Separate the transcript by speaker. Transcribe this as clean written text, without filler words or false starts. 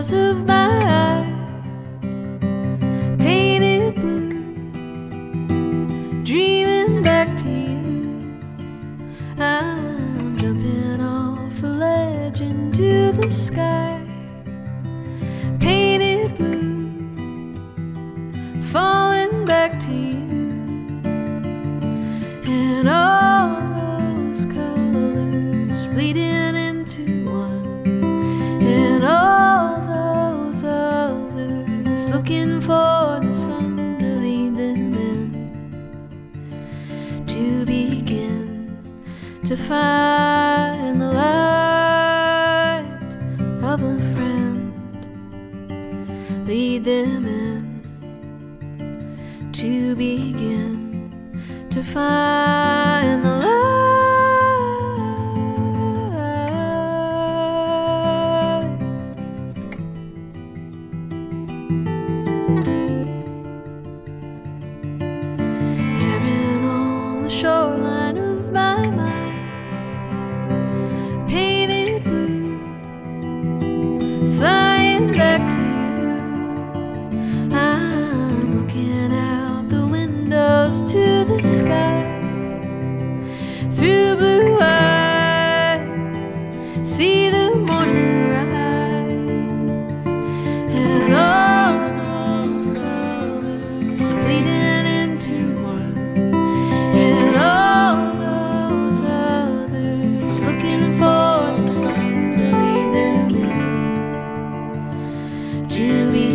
Speaker 1: windows of my eyes painted blue, dreaming back to you. I'm jumping off the ledge into the sky, painted blue, falling back to you. And all those colors bleeding into one, and all those others looking for the sun to lead them in, to begin to find the light of a friend, lead them in, to begin to find the light. Heron on the shoreline of my mind, painted blue, flying back to you. I'm looking out the windows to the skies, through blue eyes, see the morning rise, and all those colors bleeding into one, and all those others looking for the sun to lead them in, to be